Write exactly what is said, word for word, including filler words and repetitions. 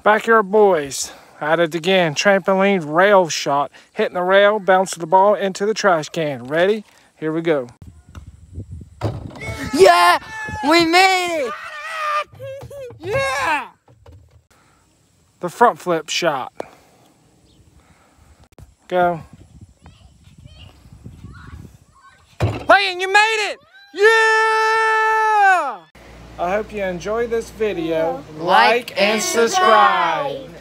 Backyard boys. At it again. Trampoline rail shot. Hitting the rail, bouncing the ball into the trash can. Ready? Here we go. Yeah! We made it! Yeah! The front flip shot. Go. Layton, you made it! Yeah! I hope you enjoy this video. Like and subscribe.